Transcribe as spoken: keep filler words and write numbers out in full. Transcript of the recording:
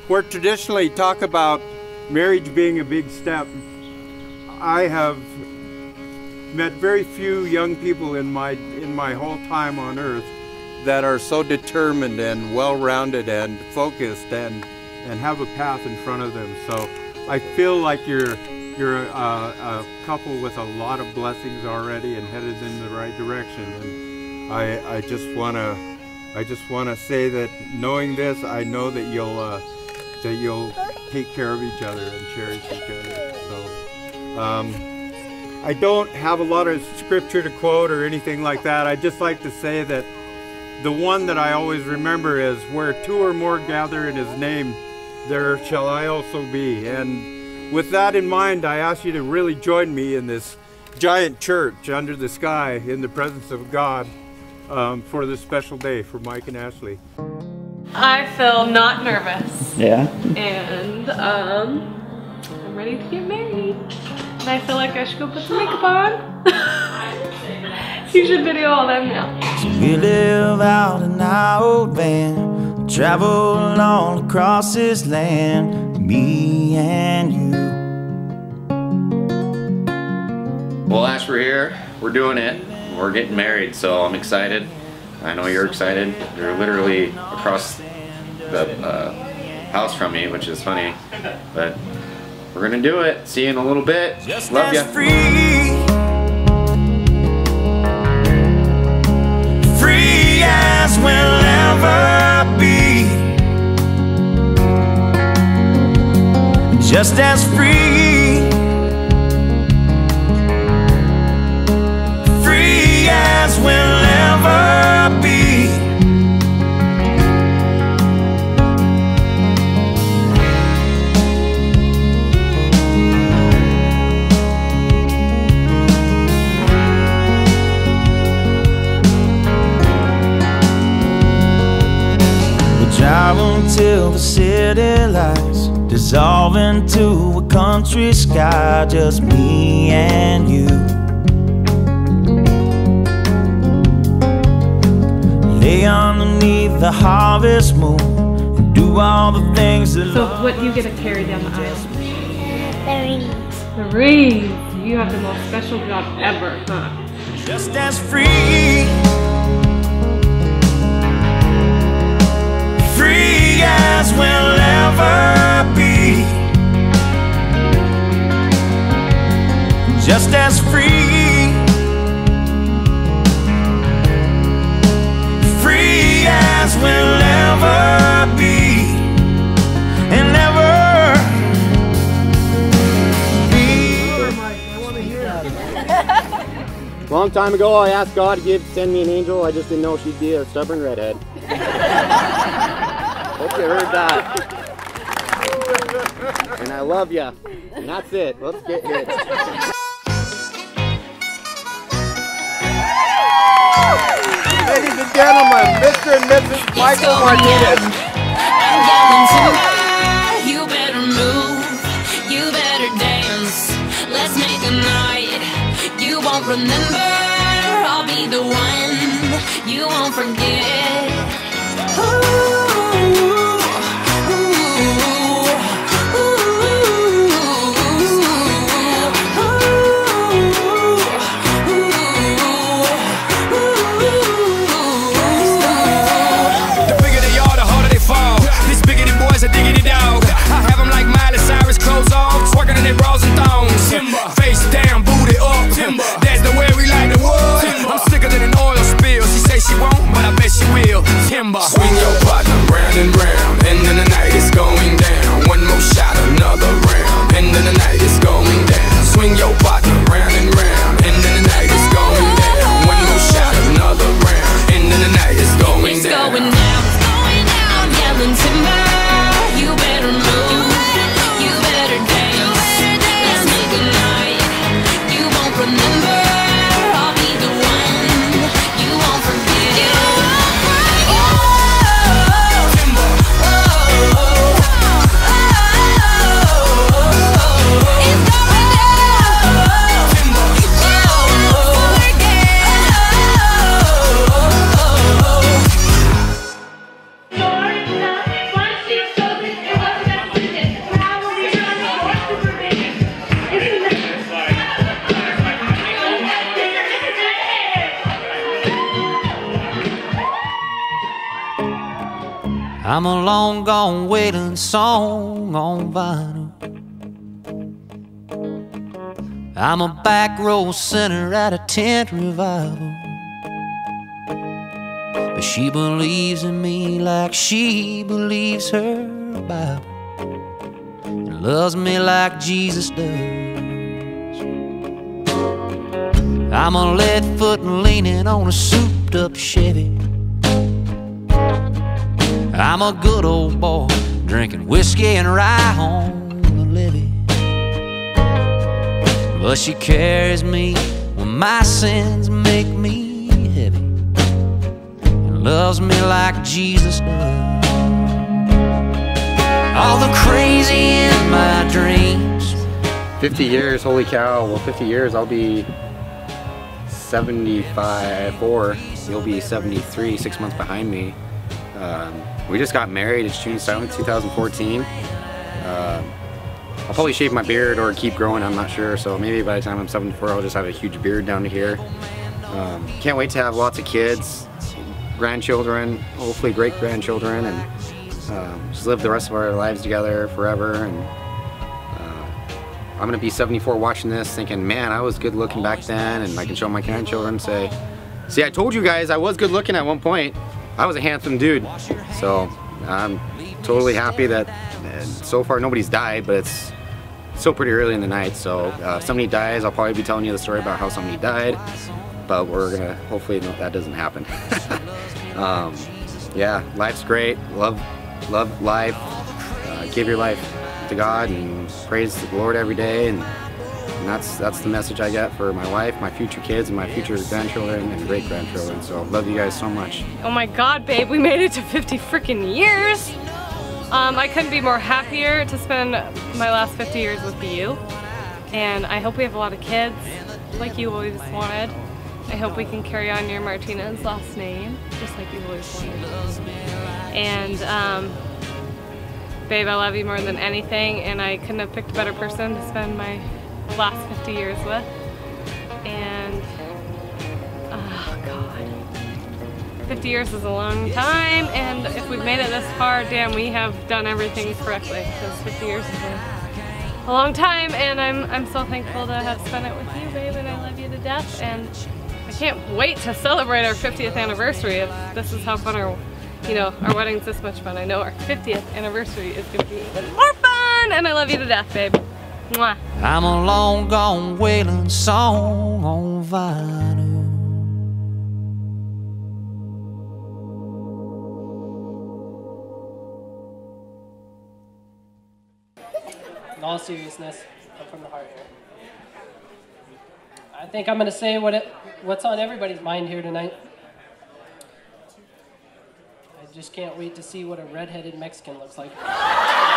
where traditionally talk about marriage being a big step, I have met very few young people in my in my whole time on earth that are so determined and well-rounded and focused and and have a path in front of them. So I feel like you're you're a, a couple with a lot of blessings already and headed in the right direction. And I I just wanna I just wanna say that knowing this, I know that you'll uh, that you'll take care of each other and cherish each other. So um, I don't have a lot of scripture to quote or anything like that. I just like to say that the one that I always remember is, where two or more gather in his name, there shall I also be. And with that in mind, I ask you to really join me in this giant church under the sky in the presence of God um, for this special day for Mike and Ashley. I feel not nervous. Yeah. And um, I'm ready to get married. And I feel like I should go put some makeup on. You should video all them now. So we live out in our old van, travel all across this land, me and you. Well, Ash, we're here. We're doing it. We're getting married, so I'm excited. I know you're excited. You're literally across the uh, house from me, which is funny, but we're gonna do it. See you in a little bit. Just Love ya. Free. Free as we'll ever be. Just as free. Free as we'll ever be. Drive until the city lights dissolve into a country sky, just me and you. Lay underneath the harvest moon and do all the things that. So what do you get to carry down the aisle? The rings. The rings. You have the most special job ever, huh? Just as free. Free as we'll ever be. Just as free. Free as we'll ever be. And ever be. Long time ago, I asked God to give, send me an angel. I just didn't know she'd be a stubborn redhead. Hope you heard that. And I love ya. And that's it. Let's get hit. Ladies and gentlemen, Mister and Missus Michael Martinez. I'm getting tonight. You better move. You better dance. Let's make a night you won't remember. I'll be the one you won't forget. Ooh. I'm a long gone wailing song on vinyl. I'm a back row sinner at a tent revival. But she believes in me like she believes her Bible, and loves me like Jesus does. I'm a lead foot leaning on a souped up Chevy. I'm a good old boy drinking whiskey and rye on the levee. But she carries me when my sins make me heavy, and loves me like Jesus does. All the crazy in my dreams. fifty years, holy cow. Well, fifty years, I'll be seventy-five, four. You'll be seventy-three, six months behind me. Um, we just got married. It's June seventh, two thousand fourteen. Uh, I'll probably shave my beard or keep growing, I'm not sure. So maybe by the time I'm seventy-four, I'll just have a huge beard down to here. Um, can't wait to have lots of kids, grandchildren, hopefully great grandchildren, and um, just live the rest of our lives together forever. And uh, I'm gonna be seventy-four watching this thinking, man, I was good looking back then, and I can show my grandchildren, say, see, I told you guys I was good looking at one point. I was a handsome dude. So I'm totally happy that uh, so far nobody's died, but it's so pretty early in the night. So uh, if somebody dies, I'll probably be telling you the story about how somebody died, but we're gonna hopefully no, that doesn't happen. um, yeah, life's great. Love, love life. Uh, give your life to God and praise the Lord every day, and, and that's that's the message I get for my wife, my future kids, and my future grandchildren and great grandchildren. So love you guys so much. Oh my God, babe, we made it to fifty freaking years. Um, I couldn't be more happier to spend my last fifty years with you, and I hope we have a lot of kids, like you always wanted. I hope we can carry on your Martinez last name, just like you always wanted. And um, babe, I love you more than anything, and I couldn't have picked a better person to spend my last fifty years with. And oh God, fifty years is a long time, and if we've made it this far, damn, we have done everything correctly, because fifty years is a, a long time, and I'm, I'm so thankful to have spent it with you, babe, and I love you to death, and I can't wait to celebrate our fiftieth anniversary. If this is how fun our, you know, our wedding's this much fun, I know our fiftieth anniversary is going to be even more fun, and I love you to death, babe. Mwah. I'm a long gone wailing song on vinyl. In all seriousness, I'm from the heart here. I think I'm going to say what it, what's on everybody's mind here tonight. I just can't wait to see what a redheaded Mexican looks like.